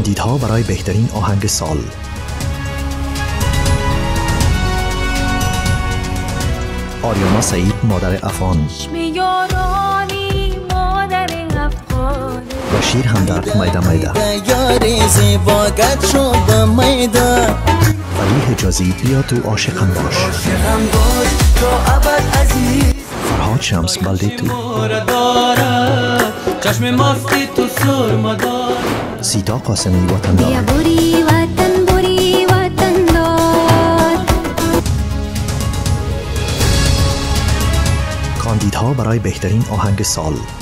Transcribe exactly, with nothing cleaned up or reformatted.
کاندیدها برای بهترین آهنگ سال: آریانا سعید مادر افغان، بشیر همدرد میده میده، ولی حجازی بیا تو عاشقم باش، فرهاد شمس بلده تو، سیتا قاسمی وطندار، کاندیدها برای بهترین آهنگ سال: